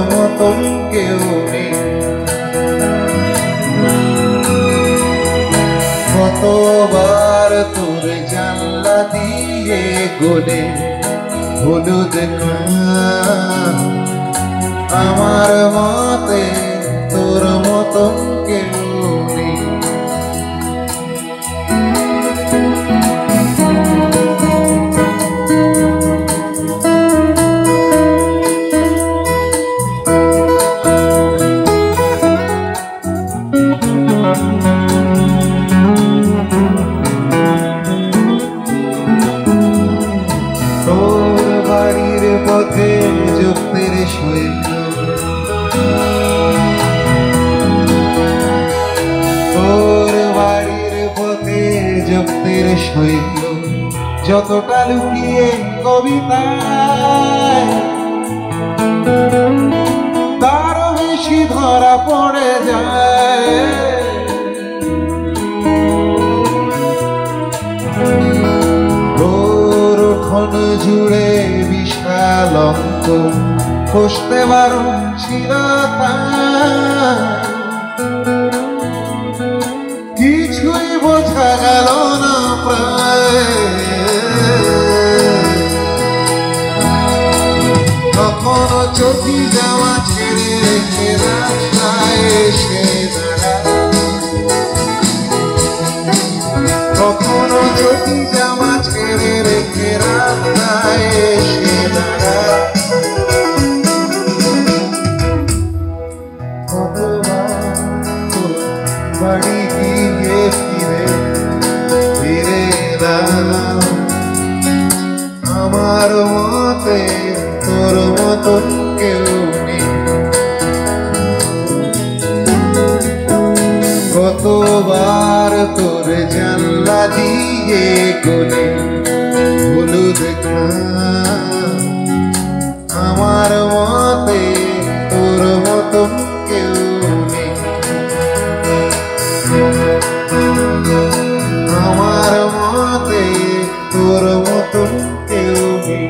মতন কেউ নেই। কতবার তোর জানলা দিয়ে গলে হলুদ আমার মতে তোর মতন কেউ নেই। তোর বাড়ির পথে যুক্তির শৈল, তোর বাড়ির পথে যুক্তির শৈল যতটা লুকিয়ে কবিতায় তার বেশি ধরা পড়ে যায়। তোর উঠোন জুড়ে বিশাল অঙ্ক কষতে বারণ ছিল কিছুই বোঝা গেল না প্রায়। কখনো চটি জামা ছেড়ে রেখে রাস্তায় এসে দাঁড়ায়, কখনো চটি জামা ছেড়ে রেখে রাস্তায় এসে দাঁড়ায়। বাড়ি গিয়ে ফিরে এলাম আমার মতে তোর মতন কেউ নেই। কতবার তোর জানলা দিয়ে গলে হলুদ আমার মতে তোর মতন কেউ নেই। আমার মতে তোর মতন কেউ নেই।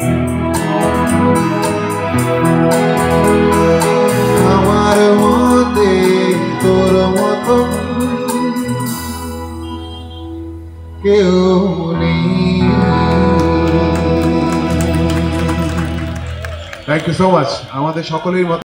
আমার মতে তোর মতন কেউ নেই। Thank you so much. আমাদের সকলের মত